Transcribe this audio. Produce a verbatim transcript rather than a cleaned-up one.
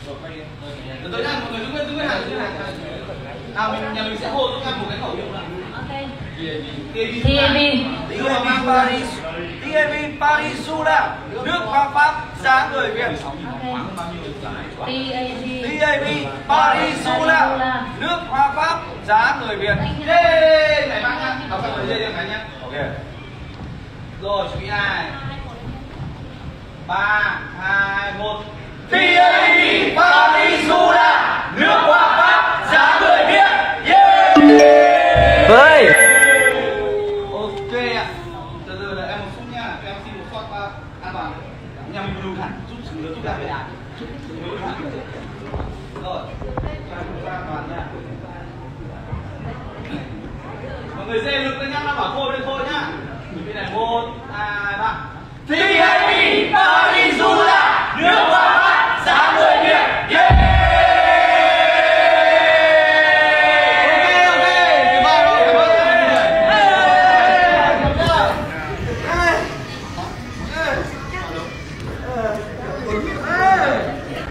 Từ tới nào mọi người đứng lên, đứng lên hàng, đứng lên hàng. Nào mình nhà mình sẽ hô giúp em một cái khẩu hiệu nào. Ok. tê a bê tê a bê Paris tê a bê Paris du là nước hoa Pháp giá người Việt. tê a bê Paris du là nước hoa Pháp giá người Việt. Yay! Này bác nhá, đọc sang dưới đây cái nhá. Ok. Rồi chuẩn bị hai, ba, hai, một. tê a bê